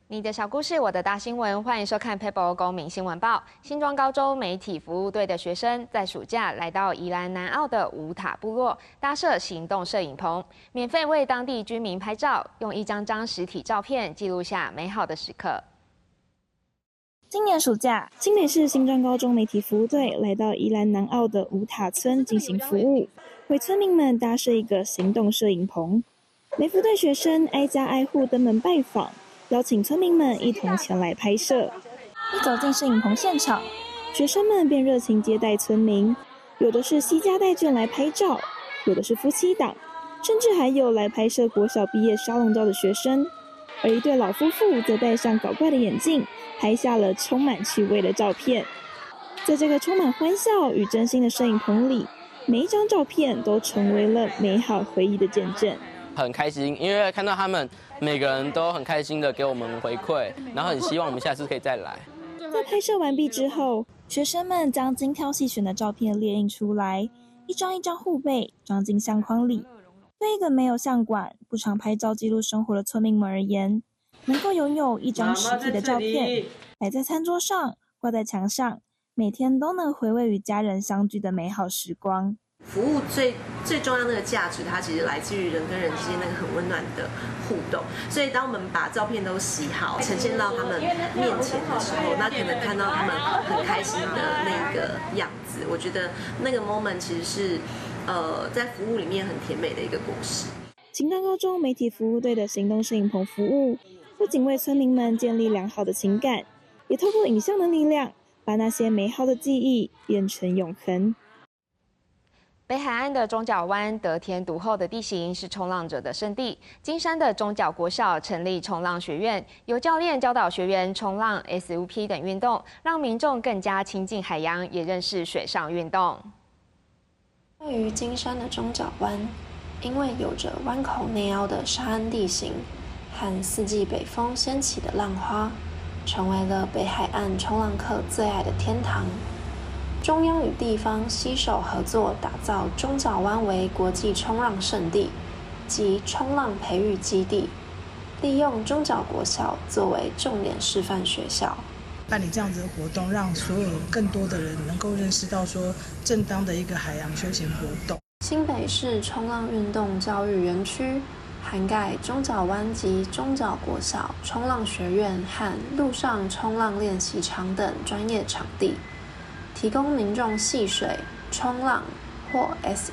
你的小故事，我的大新闻，欢迎收看 PeoPle 公民新闻报。新庄高中媒体服务队的学生在暑假来到宜兰南澳的五塔部落，搭设行动摄影棚，免费为当地居民拍照，用一张张实体照片记录下美好的时刻。 今年暑假，新北市新庄高中媒体服务队来到宜兰南澳的五塔村进行服务，为村民们搭设一个行动摄影棚。媒服队学生挨家挨户登门拜访，邀请村民们一同前来拍摄。一走进摄影棚现场，学生们便热情接待村民，有的是携家带眷来拍照，有的是夫妻档，甚至还有来拍摄国小毕业沙龙照的学生。而一对老夫妇则戴上搞怪的眼镜，拍下了充满趣味的照片。在这个充满欢笑与真心的摄影棚里，每一张照片都成为了美好回忆的见证。 很开心，因为看到他们每个人都很开心的给我们回馈，然后很希望我们下次可以再来。 在拍摄完毕之后，学生们将精挑细选的照片列印出来，一张一张护背装进相框里。对一个没有相馆、不常拍照记录生活的村民们而言，能够拥有一张实体的照片，摆在餐桌上，挂在墙上，每天都能回味与家人相聚的美好时光。 服务最重要的那个价值，它其实来自于人跟人之间那个很温暖的互动。所以当我们把照片都洗好，呈现到他们面前的时候，那可能看到他们很开心的那个样子，我觉得那个 moment 其实是在服务里面很甜美的一个故事。 新庄高中媒体服务队的行动摄影棚服务，不仅为村民们建立良好的情感，也透过影像的力量，把那些美好的记忆变成永恒。 北海岸的中角湾得天独厚的地形是冲浪者的圣地。金山的中角国小成立冲浪学院，由教练教导学员冲浪、SUP 等运动，让民众更加亲近海洋，也认识水上运动。 位于金山的中角湾，因为有着湾口内凹的沙岸地形和四季北风掀起的浪花，成为了北海岸冲浪客最爱的天堂。中央与地方携手合作，打造中角湾为国际冲浪圣地及冲浪培育基地，利用中角国小作为重点示范学校， 办理这样子的活动，让所有更多的人能够认识到说正当的一个海洋休闲活动。 新北市冲浪运动教育园区涵盖中角湾及中角国小冲浪学院和陆上冲浪练习场等专业场地，提供民众戏水、冲浪或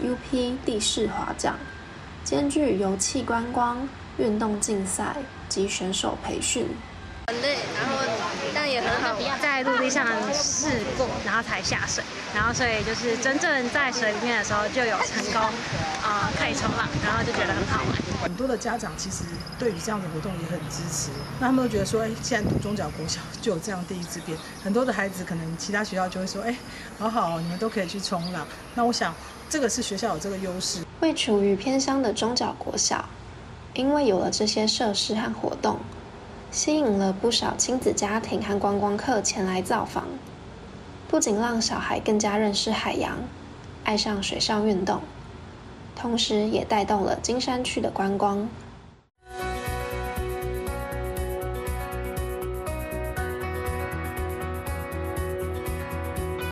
SUP 地势滑降，兼具游憩观光、运动竞赛及选手培训。 很累，然后但也很好玩，在陆地上试过，然后才下水，然后所以就是真正在水里面的时候就有成功，可以冲浪，然后就觉得很好玩。 很多的家长其实对于这样的活动也很支持，那他们都觉得说，既然读中角国小就有这样第一支边，很多的孩子可能其他学校就会说，好好，你们都可以去冲浪。那我想这个是学校有这个优势。 位处于偏乡的中角国小，因为有了这些设施和活动，吸引了不少亲子家庭和观光客前来造访，不仅让小孩更加认识海洋，爱上水上运动，同时也带动了金山区的观光。